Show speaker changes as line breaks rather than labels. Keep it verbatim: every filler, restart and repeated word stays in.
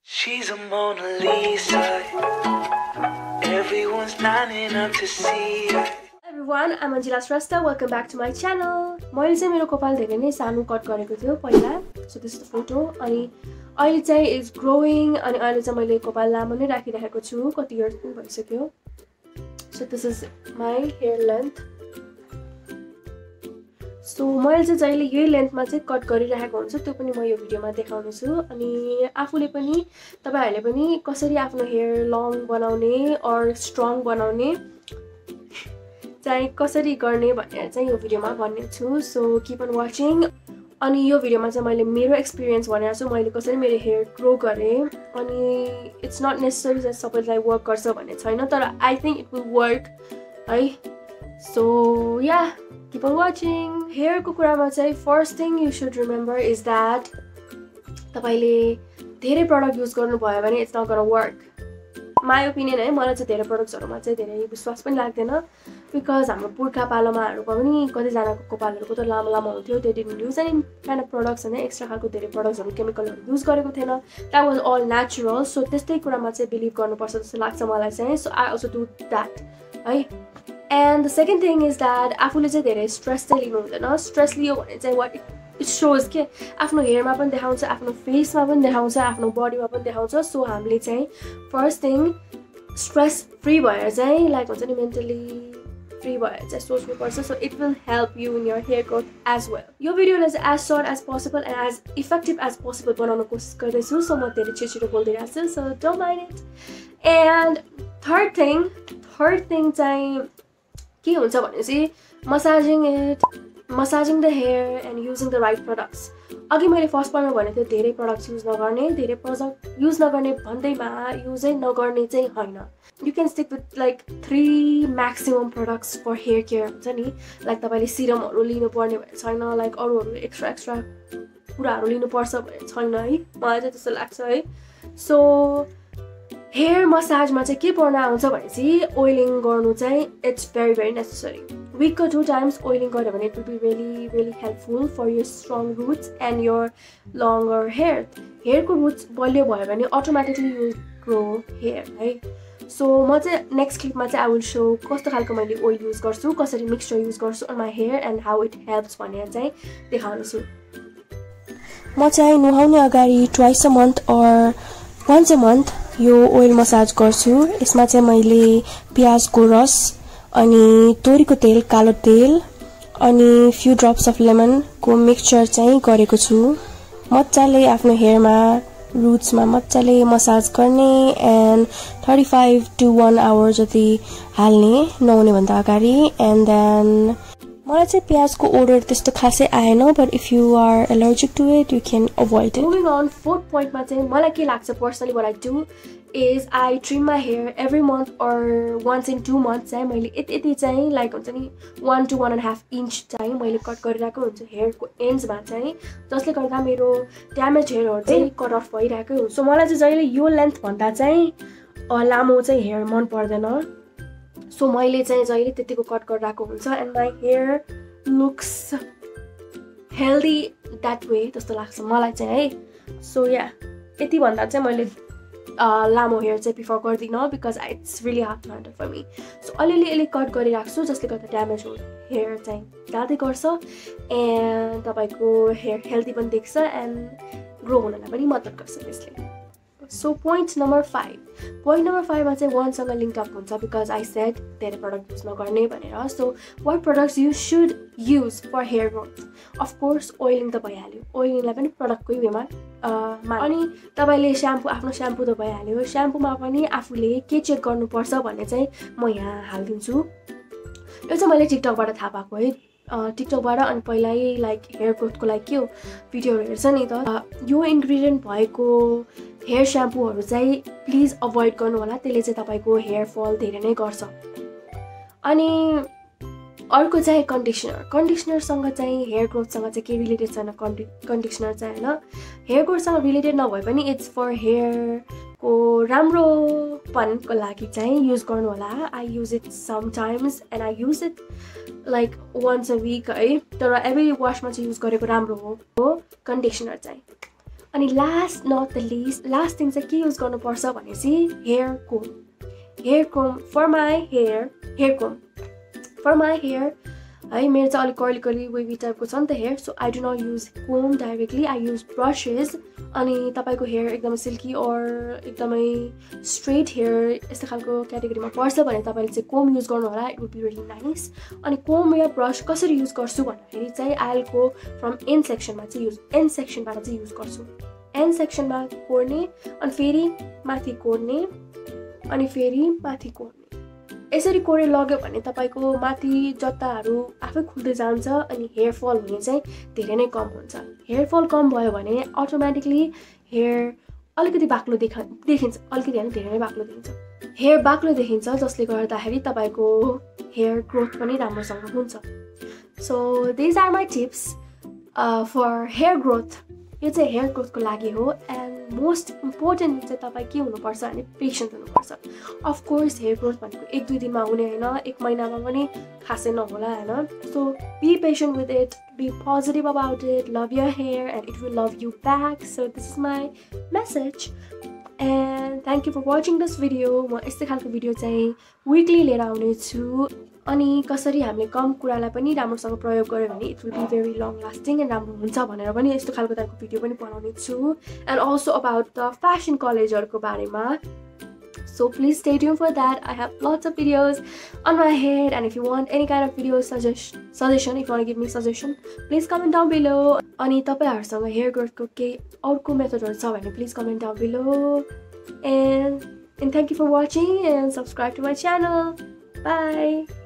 She's a Mona Lisa. Everyone's lining up to see her.
Everyone, I'm Anjila Shrestha. Welcome back to my channel. मैले चाहिँ मेरो कपाल धेरै नै सानो कट गरेको थियो पहिला. So this is the photo. अनि अहिले चाहिँ is growing अनि अहिले चाहिँ मैले कपाल लामो नै राखिरहेको छु. कति इयर्स पनि भइसक्यो. So this is my hair length. So मैले चाहिँ जहिले यही लेन्थमा चाहिँ कट गरिरहेको हुन्छ त्यो पनि म यो भिडियोमा देखाउने छु अनि आफूले पनि तपाईहरुले पनि कसरी आफ्नो हेयर लङ बनाउने और स्ट्रङ बनाउने चाहिँ कसरी गर्ने भनेर चाहिँ यो भिडियोमा भन्ने छु. So keep on watching. अनि यो भिडियोमा चाहिँ मैले मेरो एक्सपिरियन्स भनेर छु मैले कसरी मेरो हेयर ग्रो गरे अनि इट्स नट नेसेसरी दैट सबैलाई वर्क गर्छ भन्ने छैन तर I think it will work है. So yeah keep on watching. Hair को कुरामा चाहिँ first thing you should remember is that तपाईले धेरै प्रोडक्ट युज गर्नु भयो भने it's not gonna work. My opinion है मलाई चाहिँ धेरै प्रोडक्ट्सहरुमा चाहिँ धेरै विश्वास पनि लाग्दैन because हाम्रो पुर्खा पालोमाहरुको पनि कति जनाको कपालहरुको त लामो लामो हुन्थ्यो they didn't use any kind of products and extra खालको धेरै प्रोडक्ट्सहरु केमिकलहरु युज गरेको थिएन. That was all natural. So त्यस्तै कुरामा चाहिँ बिलिभ गर्नुपर्छ जस्तो लाग्छ मलाई चाहिँ. So I also do that है. And the second thing is that आफूले चाहिँ धेरै स्ट्रेस चाहिँ लिनु हुँदैन. स्ट्रेस लियो भने चाहिँ what it shows के आफ्नो हेयरमा पनि देखाउँछ आफ्नो फेसमा पनि देखाउँछ आफ्नो बडीमा पनि देखाउँछ. सो हामीले चाहिँ फर्स्ट थिङ स्ट्रेस फ्री भएर चाहिँ लाइक हुन्छ नि मेन्टली फ्री भएर चाहिँ सोच्नुपर्छ. So it will help you in your hair growth as well. यो भिडियोलाई चाहिँ as short as possible and as effective as possible बनाउन कोसिस गर्दैछु. सो म धेरै छिटो छिटो बोलिदिरहेको छु. So don't mind it. And third thing third thing चाहिँ के हुन्छ भनेपछि massaging it massaging the hair and using the right products. अघि मैले फर्स्ट पार्टमा भनेको थिएँ धेरै प्रोडक्ट्स युज नगर्ने धेरै प्रोडक्ट युज नगर्ने भन्दैमा युजै नगर्ने चाहिँ होइन. You can stick with like three maximum products for hair care हुन्छ नि. लाइक तपाईँले सिरमहरू लिनुपर्ने भने छैन लाइक अरूहरू एक्स्ट्रा एक्स्ट्रा कुराहरू लिनुपर्छ भने छैन है. मलाई चाहिँ त्यस्तो लाग्छ है. सो हेयर मसाजमा चाहिँ के पर्न आउँछ भनेपछि ओइलिङ गर्नु चाहिँ इट्स भेरी भेरी नेसेसरी. विकको टु टाइम्स ओइलिङ गर्यो भने it will be really really helpful for your strong roots and your longer hair. हेयरको रुट्स बलियो भयो भने अटोमेटिकली यु ग्रो हेयर है. सो म चाहिँ नेक्स्ट क्लिपमा चाहिँ आई विल सो कस्तो खालको मैले ओइल युज गर्छु कसरी मिक्सचर युज गर्छु on my hair and how it helps भनेर चाहिँ देखाउनेछु. म चाहिँ नुहाउने अगाडि twice a month or once a month यो ओइल मसाज गर्छु. यसमा चाहिँ मैले प्याजको रस अनि तोरीको तेल कालो तेल अनि फ्यु ड्रप्स अफ लेमनको मिक्सचर चाहिँ गरेको छु. मजाले आफ्नो हेयरमा रुट्समा मजाले मसाज गर्ने and thirty five to one hour जति हाल्ने नुहाउने भन्दा अगाडि. एन्ड देन मलाई चाहिँ प्याजको ओडर त्यस्तो खासै आएन but if you are allergic to it you can avoid it. Moving on fourth पोइन्टमा चाहिँ मलाई के लाग्छ personally what I do is I trim my hair every month or once in two month चाहिँ मैले यति यति चाहिँ लाइक हुन्छ नि one two one and half inch चाहिँ मैले कट गरिरहेको हुन्छ हेयरको एन्ड्समा चाहिँ जसले गर्दा मेरो ड्यामेज हेयरहरू चाहिँ कट अफ भइरहेकै हुन्छ. सो मलाई चाहिँ जहिले यो लेन्थ भन्दा चाहिँ लामो चाहिँ हेयर मन पर्दैन. सो मैले चाहिँ जहिले त्यतिको कट गरिरहेको हुन्छ and my hair looks healthy that way जस्तो लाग्छ मलाई चाहिँ है. सो या यति भन्दा चाहिँ मैले लामो हेयर चाहिँ प्रिफर गर्दिनँ because it's really hard to handle for me. So अलिअलि अलिक कट गरिरहेको छु जसले गर्दा ड्यामेज हेयर चाहिँ जाँदै गर्छ एन्ड तपाईँको हेयर हेल्दी पनि देख्छ एन्ड ग्रो हुनलाई पनि मद्दत गर्छ त्यसले. So point number five point number फाइभमा चाहिँ वानसँग लिङ्क अप हुन्छ बिकज आई सेड धेरै प्रडक्ट युज नगर्ने भनेर. So what products you should use for hair growth. Of course oiling त भइहाल्यो ओइलिङलाई पनि प्रडक्टकै वेमा अनि तपाईँले स्याम्पू आफ्नो स्याम्पू त भइहाल्यो. स्याम्पूमा पनि आफूले के चेक गर्नुपर्छ भन्ने चाहिँ म यहाँ हालिदिन्छु. यो चाहिँ मैले टिकटकबाट थाहा पाएको है. टिकटकबाट अनि पहिल्यै लाइक हेयर ग्रोथको लागि के हो भिडियोहरू हेर्छ नि त यो इन्ग्रिडियन्ट भएको हेयर स्याम्पूहरू चाहिँ प्लिज अभोइड गर्नु होला. त्यसले चाहिँ तपाईँको हेयर फल धेरै नै गर्छ. अनि अर्को चाहिँ कन्डिसनर कन्डिसनरसँग चाहिँ हेयर ग्रोथसँग चाहिँ के रिलेटेड छैन कन्डि कन्डिसनर चाहिँ होइन. हेयर ग्रोथसँग रिलेटेड नभए पनि इट्स फर हेयरको राम्रोपनको लागि चाहिँ युज गर्नु होला. I use it sometimes and I use it like once a week है. तर एभ्री वासमा चाहिँ युज गरेको राम्रो हो कन्डिसनर चाहिँ. अनि last not the least last thing चाहिँ के युज गर्नुपर्छ भनेपछि hair comb hair comb for my hair hair comb for my hair है मेरो चाहिँ अलिक कर्ली कर्ली वेभी टाइपको छ नि त hair so I do not use comb directly I use brushes अनि तपाईँको हेयर एकदमै सिल्की अर एकदमै स्ट्रेट हेयर यस्तो खालको क्याटेगोरीमा पर्छ भने तपाईँले चाहिँ कोम युज गर्नु होला it would be really nice अनि कोम या ब्रस कसरी युज गर्छु भन्दाखेरि चाहिँ I will go from end सेक्सनमा चाहिँ युज एन्ड सेक्सनबाट चाहिँ युज गर्छु एन्ड सेक्सनमा कोर्ने अनि फेरि माथि कोर्ने अनि फेरि माथि कोर्ने यसरी कोरे लग्यो भने तपाईँको माथि जताहरू आफै खुल्दै जान्छ अनि हेयर फल हुने चाहिँ धेरै नै कम हुन्छ हेयर फल कम भयो भने अटोमेटिकली हेयर अलिकति बाक्लो देखा देखिन्छ अलिकति होइन धेरै नै बाक्लो देखिन्छ हेयर बाक्लो देखिन्छ जसले गर्दाखेरि तपाईँको हेयर ग्रोथ पनि राम्रोसँग हुन्छ so these are my tips for hair growth यो चाहिँ हेयर ग्रोथको लागि हो एन्ड मोस्ट इम्पोर्टेन्ट चाहिँ तपाईँ के हुनुपर्छ भने पेसेन्ट हुनुपर्छ अफकोर्स हेयर ग्रोथ भनेको एक दुई दिनमा हुने होइन एक महिनामा पनि खासै नहोला होइन so be patient with it be positive about it love your hair and it will love you back so this is my message and thank you for watching this video म यस्तै खालको भिडियो चाहिँ विकली लिएर आउनेछु अनि कसरी हामीले कम कुरालाई पनि राम्रोसँग प्रयोग गर्यो भने it will be very long lasting and राम्रो हुन्छ भनेर पनि यस्तो खालको टाइपको भिडियो पनि बनाउने छु and also about the fashion कलेजहरूको बारेमा so please stay tune for that I have lots of videos on my head and if you want any kind of video suggest suggestion if want give me suggestion please comment down below अनि तपाईँहरूसँग hair ग्रोथको केही अर्को मेथडहरू छ भने please comment down below and and thank you for watching and subscribe to my channel by